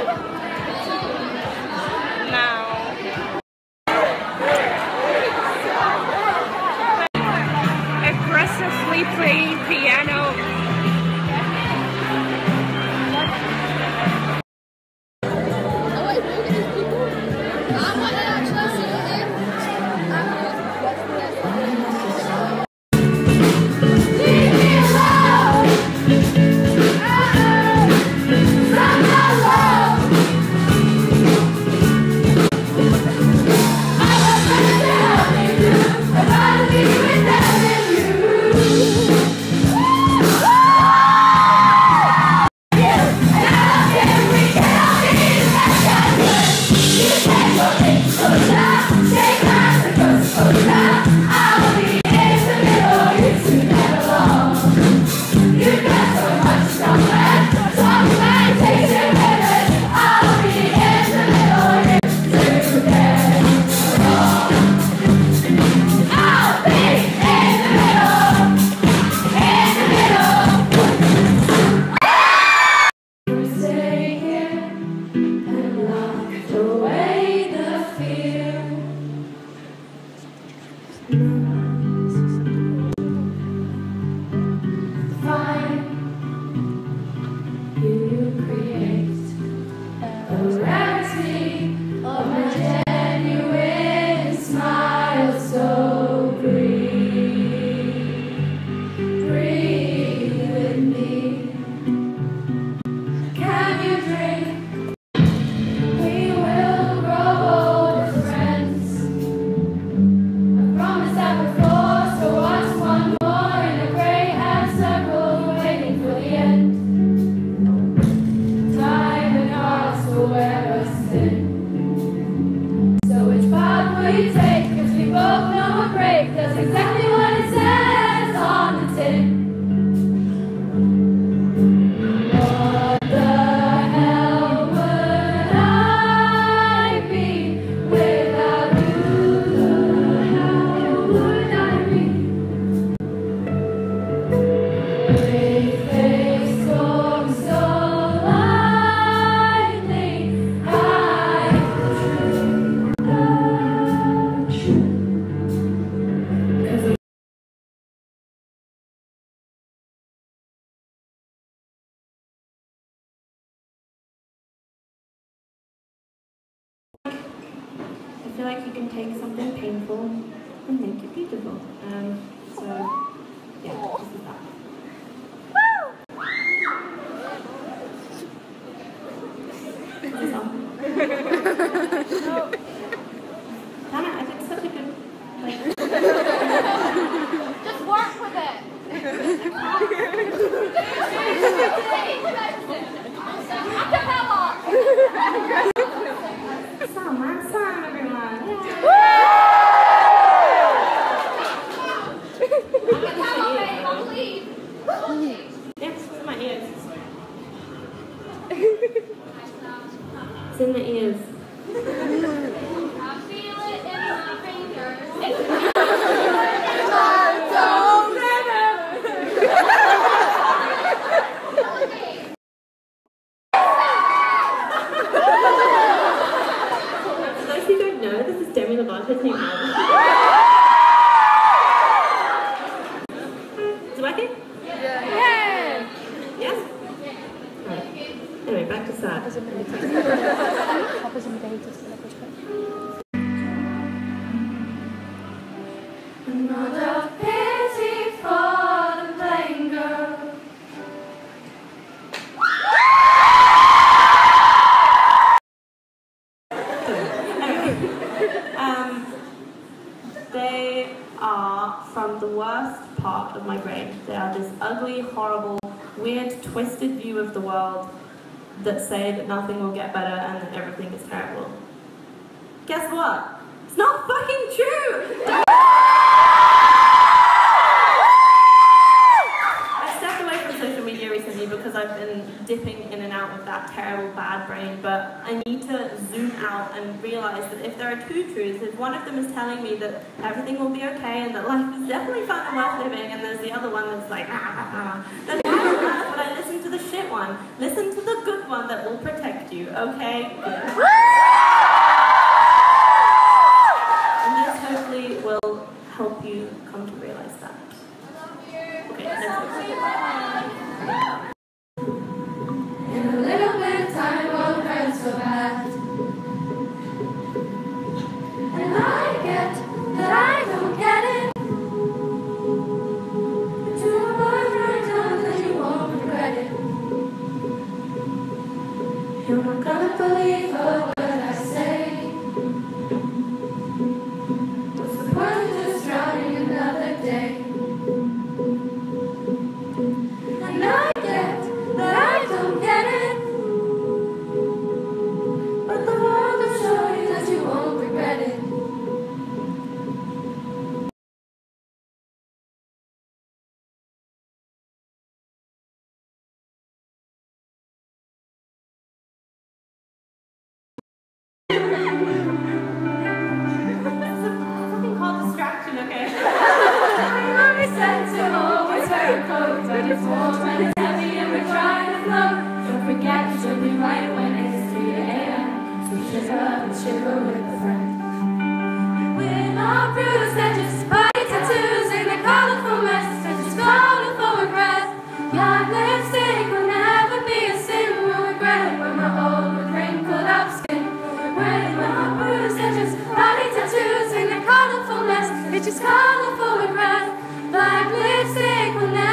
Now, aggressively playing piano. I feel like you can take something painful and make it beautiful. So, yeah, this is that. What's this on? No. Damn it, I did such a good, like... Just work with it! Acapella! Sam, everyone! Acapella, babe, on leave! Yes, it's in my ears. It's in my ears. I feel it in my fingers. For those who don't know, this is Demi Lovato's new album. Is it working? Yeah! Yes? Right. Anyway, back to sad. Another pity for the plain girl. They are from the worst part of my brain. They are this ugly, horrible, weird, twisted view of the world that say that nothing will get better and that everything is terrible. Guess what? It's not fucking true! I stepped away from social media recently because I've been dipping in and out of that terrible, bad bad brain, but I need to zoom out and realize that if there are two truths, if one of them is telling me that everything will be okay and that life is definitely fun and worth living, and there's the other one that's like, then why on earth would I listen to the shit one? Listen to the good one that will protect you, okay? And this hopefully will help you come to realize that. Okay, let's go. In a little bit of time, all the friends so bad. And I get that I don't get it. But you are both right now that you won't regret it. You're not gonna believe a word I say. What's the point of just drowning another day? And I get that I don't get it. But the world will show you that you won't regret it. Something called distraction, okay? Mommy said to always wear a coat, but it's warm and it's heavy and we're trying to float. Don't forget you'll be right when it's 3 a.m. So shiver and shiver with a friend. We're not bruised and just body tattoos in a colorful mess, and just calling for regret. Black lipstick will never be a sin. We'll regret when we're old with wrinkled up skin. We're not bruised and just body tattoos in a colorful mess, it's just colorful regret. Black lipstick will never